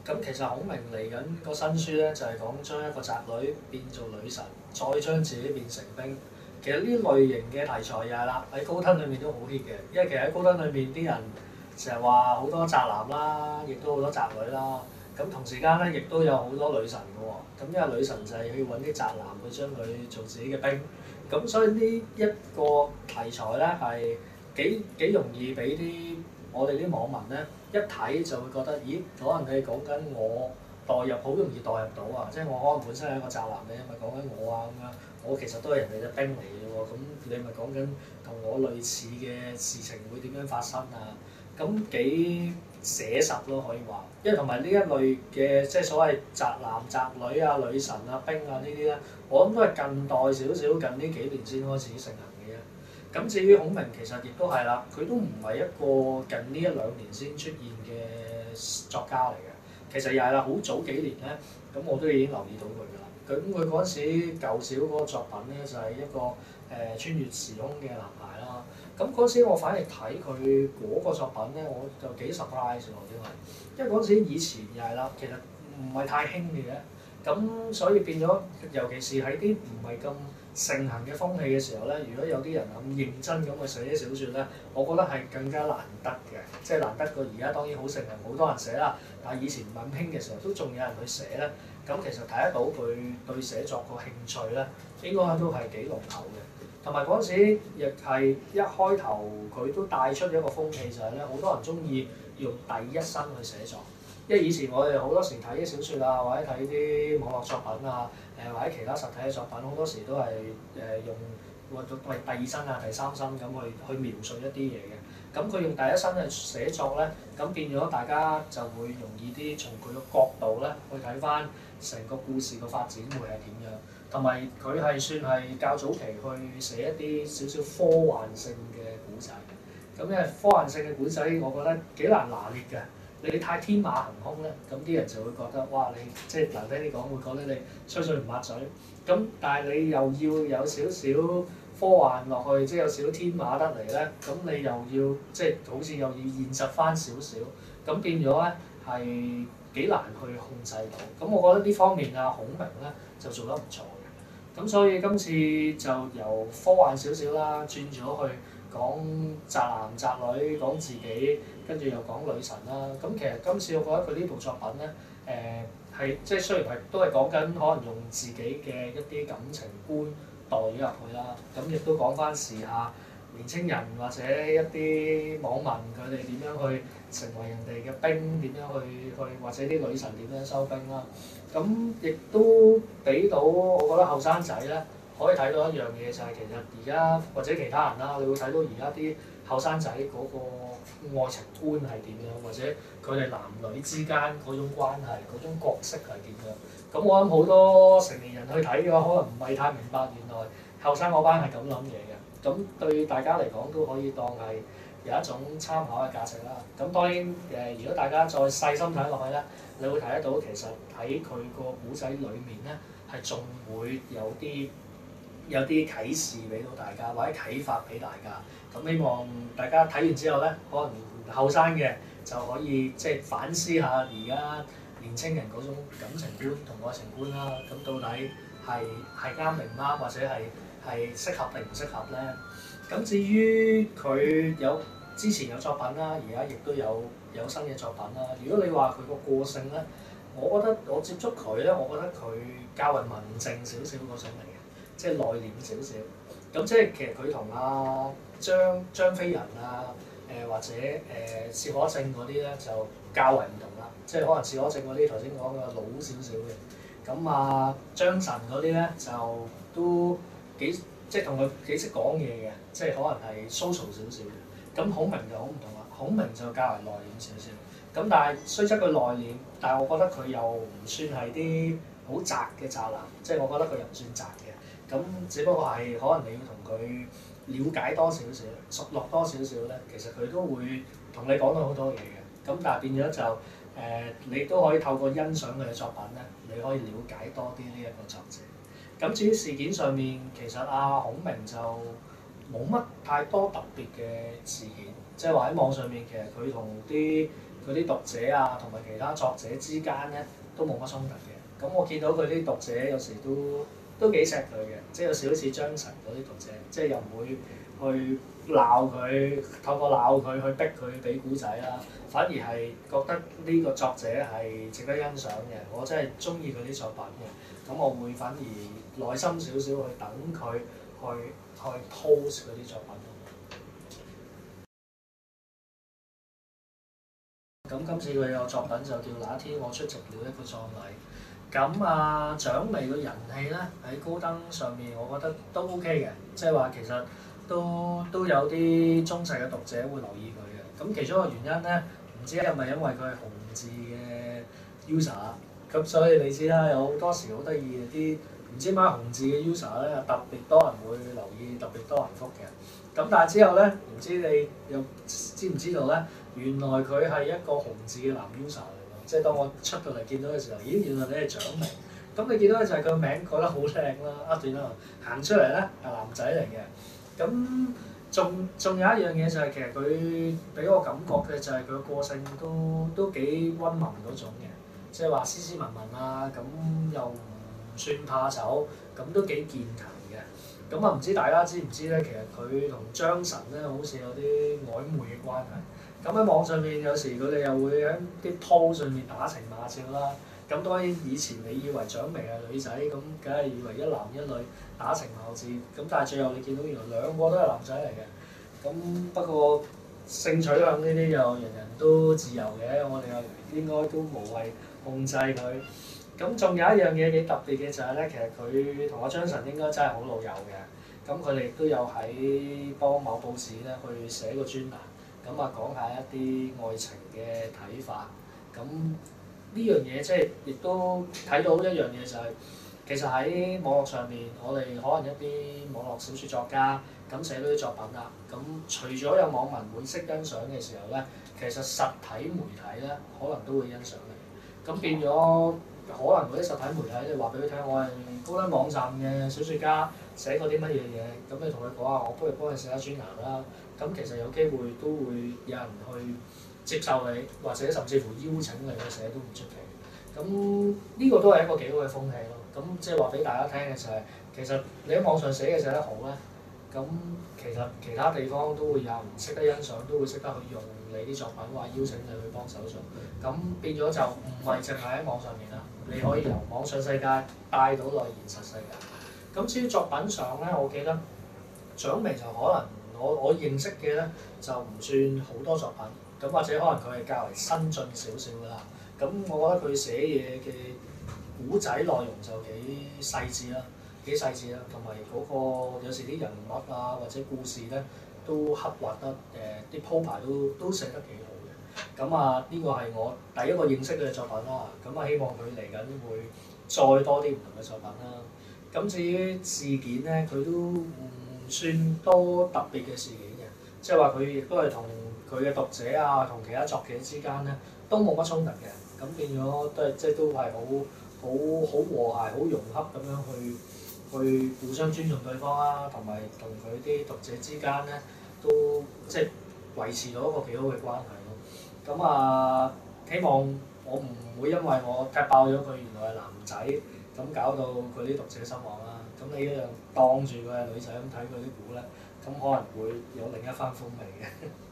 咁其實孔明嚟緊個新書咧，就係講將一個宅女變做女神，再將自己變成兵。其實呢類型嘅題材又係啦，喺高登裏面都好 hit 嘅，因為其實喺高登裏面啲人成日話好多宅男啦，亦都好多宅女啦。咁同時間咧，亦都有好多女神嘅喎。咁因為女神就係去揾啲宅男去將佢做自己嘅兵。咁所以呢一個題材咧係幾容易俾啲我哋啲網民咧一睇就會覺得，咦？可能你講緊我代入，好容易代入到啊！即係我可能本身係一個宅男，你係咪講緊我啊咁樣？我其實都係人哋嘅兵嚟嘅喎，咁你咪講緊同我類似嘅事情會點樣發生啊？咁幾寫實咯，可以話，因為同埋呢一類嘅即係所謂宅男、宅女啊、女神啊、兵啊呢啲咧，我諗都係近代少少，近呢幾年先開始盛行嘅啫。咁至於孔明其實亦都係啦，佢都唔係一個近呢一兩年先出現嘅作家嚟嘅。其實又係啦，好早幾年咧，咁我都已經留意到佢㗎啦。咁佢嗰陣時舊少嗰個作品咧，就係一個穿越時空嘅男孩啦。咁嗰陣時我反而睇佢嗰個作品咧，我就幾 surprise 喎，因為嗰陣時以前又係啦，其實唔係太興嘅，咁所以變咗，尤其是喺啲唔係咁盛行嘅風氣嘅時候咧，如果有啲人咁認真咁去寫啲小説咧，我覺得係更加難得嘅，即係難得過而家當然好盛行，好多人寫啦。但係以前唔係咁興嘅時候，都仲有人去寫咧。咁其實睇得到佢對寫作個興趣咧，應該都係幾濃厚嘅。同埋嗰陣時亦係一開頭佢都帶出一個風氣，就係咧好多人中意用第一身去寫作。因為以前我哋好多時睇啲小説啊，或者睇啲網絡作品啊，或者其他實體嘅作品，好多時都係用第二身啊、第三身咁去描述一啲嘢嘅。咁佢用第一身去寫作咧，咁變咗大家就會容易啲從佢個角度咧去睇翻成個故事個發展會係點樣。同埋佢係算係較早期去寫一啲少少科幻性嘅古仔。咁因為科幻性嘅古仔，我覺得幾難拿捏嘅。你太天馬行空咧，咁啲人就會覺得哇，你即係難聽啲講，會覺得你吹水唔抹嘴。咁但係你又要有少少科幻落去，即係有少少天馬得嚟咧，咁你又要即係好似又要現實翻少少，咁變咗咧係幾難去控制到。咁我覺得呢方面啊，孔明咧就做得唔錯嘅。咁所以今次就由科幻少少啦，轉咗去講宅男宅女，講自己，跟住又講女神啦。咁其實今次我覺得佢呢部作品咧，係即係雖然係都係講緊可能用自己嘅一啲感情觀代咗入去啦，咁亦都講翻時下年青人或者一啲網民佢哋點樣去成為人哋嘅兵，點樣去或者啲女神點樣收兵啦。咁亦都俾到我覺得後生仔咧可以睇到一樣嘢，就係其實而家或者其他人啦，你會睇到而家啲後生仔嗰個愛情觀係點樣，或者佢哋男女之間嗰種關係、嗰種角色係點樣。咁我諗好多成年人去睇嘅話，可能唔係太明白原來後生嗰班係咁諗嘢嘅。咁對大家嚟講都可以當係有一種參考嘅價值啦。咁當然如果大家再細心睇落去咧，你會睇得到其實喺佢個古仔裡面咧，係仲會有啲啟示俾到大家，或者啟發俾大家。咁希望大家睇完之後咧，可能後生嘅就可以即係反思下而家年青人嗰種感情觀同愛情觀啦。咁到底係啱定唔啱，或者係適合定唔適合咧？咁至於佢之前有作品啦，而家亦都有新嘅作品啦。如果你話佢個個性咧，我覺得我接觸佢咧，我覺得佢較為文靜少少嗰種嚟嘅，即係內斂少少。咁即係其實佢同張飛人啊，或者薛可正嗰啲咧就較為唔同啦。即係可能薛可正嗰啲頭先講嘅老少少嘅。咁張晨嗰啲咧就都即係同佢幾識講嘢嘅，即係可能係 social 少少嘅。咁孔明就好唔同啦，孔明就較為內斂少少。咁但係雖則佢內斂，但係我覺得佢又唔算係啲好宅嘅宅男，即係我覺得佢又唔算宅嘅。咁只不過係可能你要同佢了解多少少、熟絡多少少咧，其實佢都會同你講到好多嘢嘅。咁但係變咗就你都可以透過欣賞佢嘅作品咧，你可以了解多啲呢一個作者。咁至於事件上面，其實孔明就冇乜太多特別嘅事件，即係話喺網上面其實佢佢啲讀者啊同埋其他作者之間咧都冇乜衝突嘅。咁我見到佢啲讀者有時都幾錫佢嘅，即係有時好似張晨嗰啲讀者，即係又唔會去鬧佢，透過鬧佢去逼佢俾古仔啦，反而係覺得呢個作者係值得欣賞嘅，我真係中意佢啲作品嘅，咁我會反而耐心少少去等佢去 post 嗰啲作品。咁今次佢有作品就叫那天我出席了一個葬禮。咁啊，蔣薇嘅人氣咧喺高登上面，我覺得都 OK 嘅，即係話其實都有啲忠實嘅讀者會留意佢嘅。咁其中一個原因咧，唔知係咪因為佢係紅字嘅 user，咁所以你知啦，有好多時好得意嘅啲唔知點解紅字嘅 user 咧特別多人會留意，特別多人覆嘅。咁但係之後咧，唔知你又知唔知道咧？原來佢係一個紅字嘅男 user 嚟㗎，即係當我出到嚟見到嘅時候，咦，原來你係蔣薇。咁你見到咧就係佢個名改得好靚啦，一段啦，行出嚟咧係男仔嚟嘅。咁仲有一樣嘢就係其實佢俾我感覺嘅就係佢個性都幾溫文嗰種嘅，即係話斯斯文文啊，咁又唔算怕醜，咁都幾健談嘅。咁啊唔知大家知唔知咧？其實佢同張晨咧好似有啲曖昧嘅關係。咁喺網上面有時佢哋又會喺啲 post 上面打情罵俏啦。咁當然以前你以為蔣薇係女仔，咁梗係以為一男一女打情罵俏。咁但係最後你見到原來兩個都係男仔嚟嘅。咁不過性取向呢啲又人人都自由嘅，我哋又應該都無謂控制佢。咁仲有一樣嘢幾特別嘅就係咧，其實佢同阿張晨應該真係好老友嘅。咁佢哋亦都有喺幫某報紙咧去寫個專欄。咁啊，講下一啲愛情嘅睇法。咁呢樣嘢即係亦都睇到一樣嘢就係、是，其實喺網絡上面，我哋可能一啲網絡小説作家咁寫到啲作品啦。咁除咗有網民會識欣賞嘅時候咧，其實實體媒體咧可能都會欣賞你。咁變咗可能嗰啲實體媒體你話俾佢聽，我係高登網站嘅小説家，寫過啲乜嘢嘢，咁你同佢講下，我不如幫你寫下專欄啦。咁其實有機會都會有人去接受你，或者甚至乎邀請你去寫都唔出奇。咁呢個都係一個幾好嘅風氣咯。咁即係話俾大家聽嘅就係、是，其實你喺網上寫嘅寫得好咧，咁其實其他地方都會有人識得欣賞，都會識得去用你啲作品，或者邀請你去幫手做。咁變咗就唔係淨係喺網上面啦，你可以由網上世界帶到落現實世界。咁至於作品上咧，我記得蔣薇就可能。我認識嘅咧就唔算好多作品，咁或者可能佢係較為新進少少㗎啦。咁我覺得佢寫嘢嘅古仔內容就幾細緻啦，同埋嗰個有時啲人物啊或者故事咧都刻畫得啲鋪排都寫得幾好嘅。咁啊呢個係我第一個認識嘅作品啦。咁啊希望佢嚟緊會再多啲唔同嘅作品啦。咁至於事件咧，佢都算多特別嘅事件嘅，即係話佢亦都係同佢嘅讀者啊，同其他作者之間咧都冇乜衝突嘅，咁變咗都係即係都係好和諧、好融洽咁樣去互相尊重對方啦，同埋同佢啲讀者之間咧都即係維持到一個幾好嘅關係咯。咁啊，希望我唔會因為我踢爆咗佢原來係男仔，咁搞到佢啲讀者失望啦。咁你一樣當住佢係女仔咁睇佢啲股咧，咁可能會有另一番風味嘅。